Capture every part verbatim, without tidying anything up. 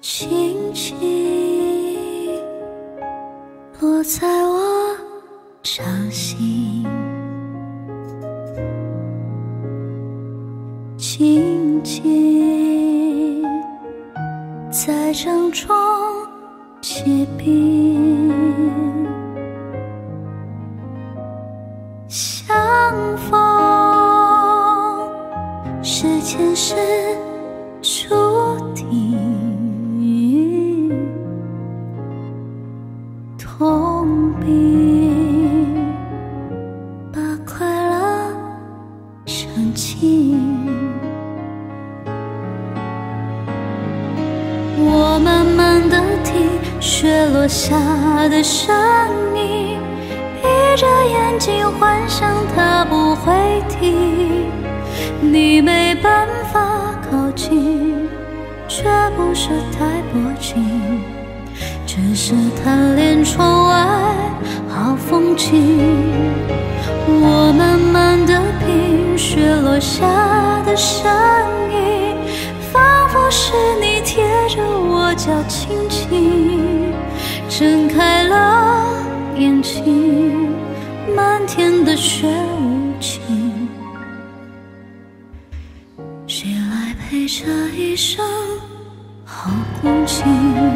轻轻落在我掌心，静静在掌中结冰，相逢是前世注定，痛并把快乐尝尽。我慢慢地听雪落下的声音，闭着眼睛幻想它不会停。你没办法靠近，却不是太迫近，只是贪恋窗外好风景。我慢慢地品雪落下的声音，仿佛是你贴着我脚轻轻睁开了眼睛，漫天的雪无情，谁来陪这一生好光景？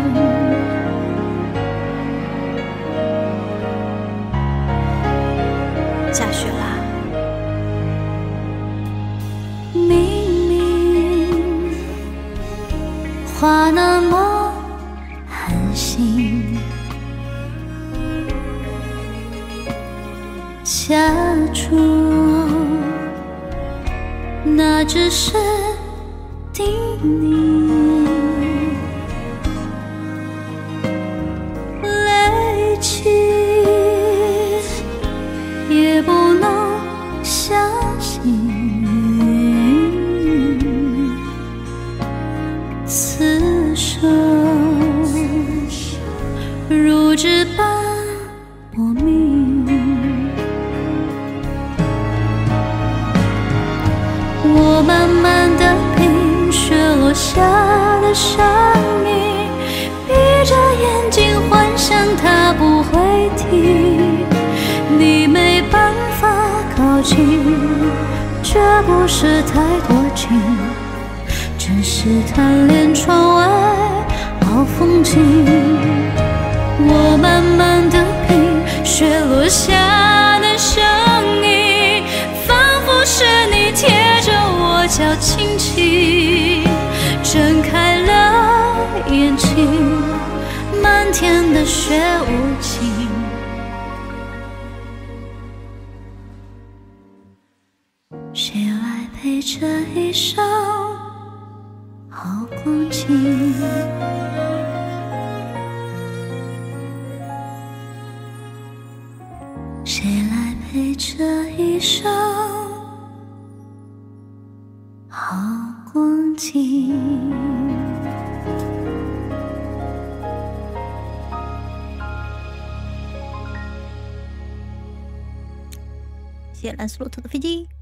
下雪啦！ 明明话那么寒心，假装那只是叮咛，累积也不能相信，此生如纸般薄命。我慢慢地品雪落下的声音，闭着眼睛幻想它不会停。你没办法靠近，却不是太多情，只是贪恋窗外好风景。我慢慢地品雪落下的声音，仿佛是你贴着我脚轻轻睁开了眼睛，漫天的雪无情，谁来陪这一生好光景？谁来陪这一生好光景？ 谢谢蓝斯洛特的飞机。